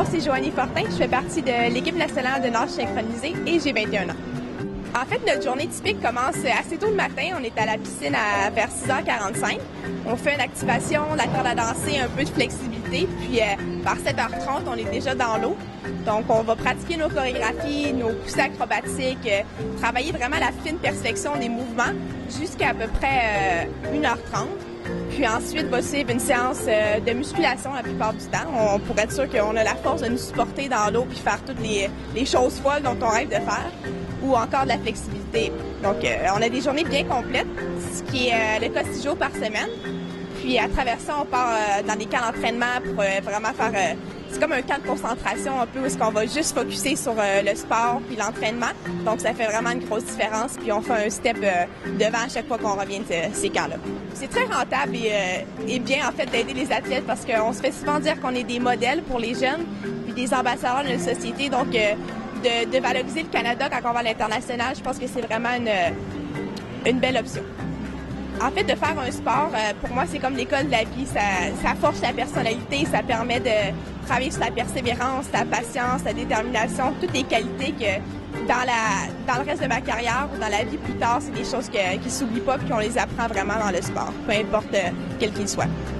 c'est Joannie Fortin. Je fais partie de l'équipe nationale de nage synchronisée et j'ai 21 ans. En fait, notre journée typique commence assez tôt le matin. On est à la piscine vers 6h45. On fait une activation, la corde à danser, un peu de flexibilité. Puis, par 7h30, on est déjà dans l'eau. Donc, on va pratiquer nos chorégraphies, nos poussées acrobatiques, travailler vraiment la fine perfection des mouvements jusqu'à peu près 1h30. Puis ensuite, va suivre une séance de musculation la plupart du temps. Pour être sûr qu'on a la force de nous supporter dans l'eau puis faire toutes les choses folles dont on rêve de faire, ou encore de la flexibilité. Donc, on a des journées bien complètes, ce qui est le cas 6 jours par semaine. Puis, à travers ça, on part dans des camps d'entraînement pour vraiment faire... c'est comme un camp de concentration un peu où est-ce qu'on va juste focuser sur le sport puis l'entraînement. Donc, ça fait vraiment une grosse différence. Puis, on fait un step devant à chaque fois qu'on revient de ces camps-là. C'est très rentable et bien, en fait, d'aider les athlètes parce qu'on se fait souvent dire qu'on est des modèles pour les jeunes puis des ambassadeurs de notre société. Donc, de valoriser le Canada quand on va à l'international, je pense que c'est vraiment une belle option. En fait, de faire un sport, pour moi, c'est comme l'école de la vie. Ça forge la personnalité, ça permet de travailler sur la persévérance, la patience, la détermination, toutes les qualités que dans le reste de ma carrière ou dans la vie plus tard, c'est des choses qui ne s'oublient pas et qu'on les apprend vraiment dans le sport, peu importe quel qu'il soit.